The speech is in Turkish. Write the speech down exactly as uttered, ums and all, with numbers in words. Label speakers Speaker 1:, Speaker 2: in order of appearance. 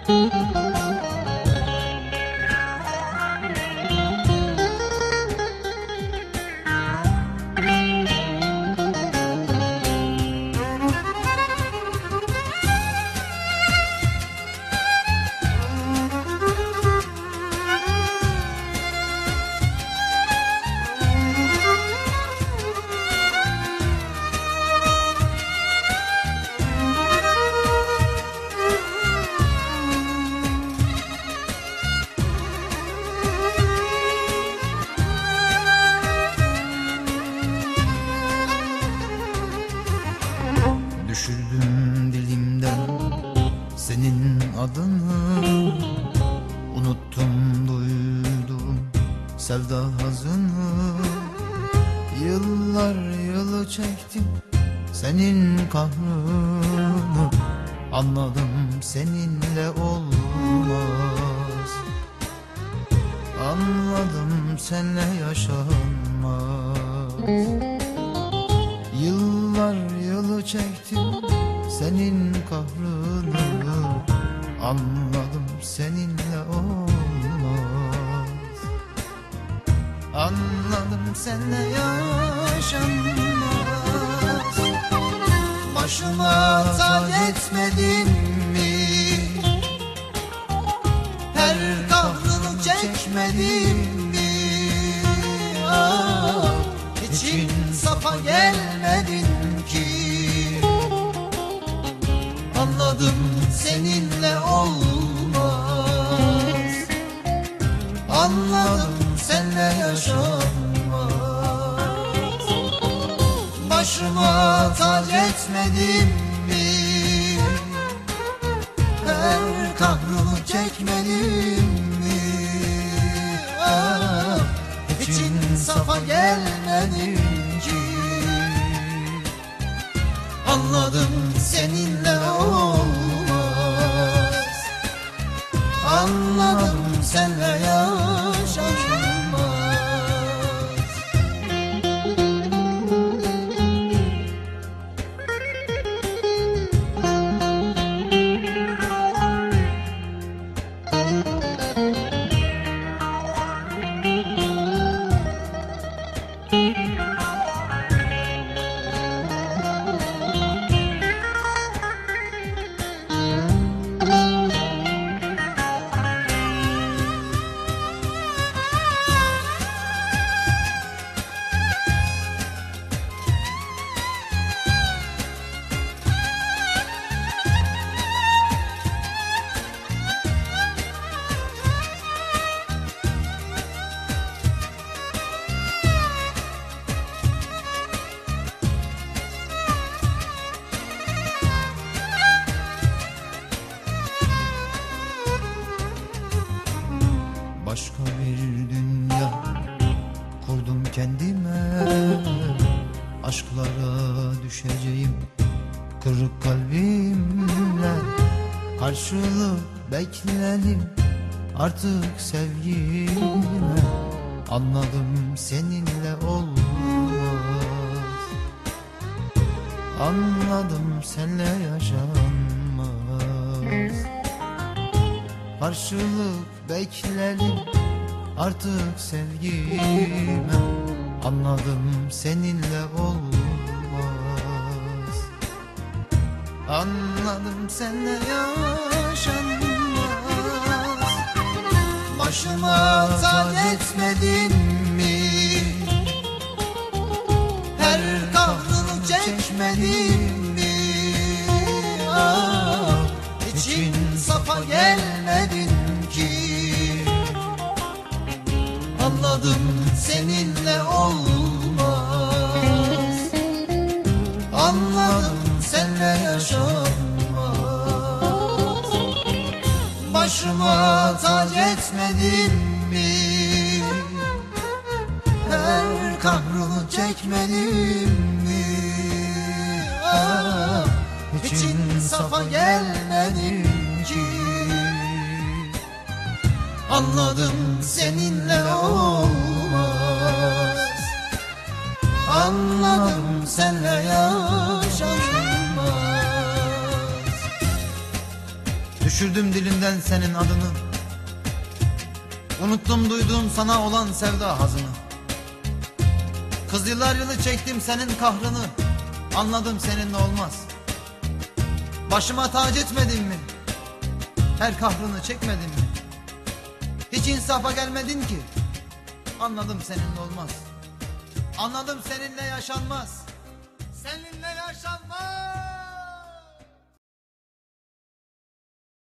Speaker 1: Düşürdüm dilimden senin adını, unuttum duydum sevda hazını. Yıllar yılı çektim senin kahrını, anladım seninle olmaz. Anladım seninle yaşanmaz. Yıllar yılı çektim senin kahrını, anladım seninle olmaz. Anladım seninle yaşanmaz. Başıma tac etmedin mi? Her kahrını çekmedin mi? Ah, için safa gelmedin ki. Anladım seninle olmaz. Anladım seninle yaşanmaz. Başıma tac etmedim mi? Her kahrını çekmedim mi? Ah, için safa gelmedim ki. Anladım seninle olmaz. Anladım seninle yaşanmaz. Başka bir dünya kurdum kendime, aşklara düşeceğim kırık kalbimle. Karşılık bekledim artık sevgime, anladım seninle olmaz. Anladım seninle yaşanmaz. Karşılık bekledim artık sevgime, anladım seninle olmaz. Anladım seninle yaşanmaz. Başıma tac etmedin mi? Her kahrını çekmedin mi? Ah, için safa gelmedin ki. Anladım seninle olmaz. Anladım seninle yaşanmaz. Başıma tac etmedin mi? Her kahrını çekmedin mi? Ah, için safa gelmedin ki. Anladım seninle olmaz. Anladım seninle yaşanmaz. Düşürdüm dilimden senin adını. Unuttum duyduğum sana olan sevda hazını. Kız yıllar yılı çektim senin kahrını. Anladım seninle olmaz. Başıma tac etmedin mi? Her kahrını çekmedin mi? Hiç insafa gelmedin ki. Anladım seninle olmaz. Anladım seninle yaşanmaz. Seninle